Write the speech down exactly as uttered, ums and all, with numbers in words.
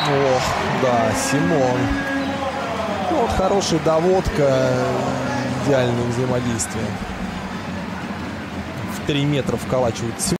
Ох, да, Симон. Ну, вот хорошая доводка, идеальное взаимодействие. В три метра вколачивает.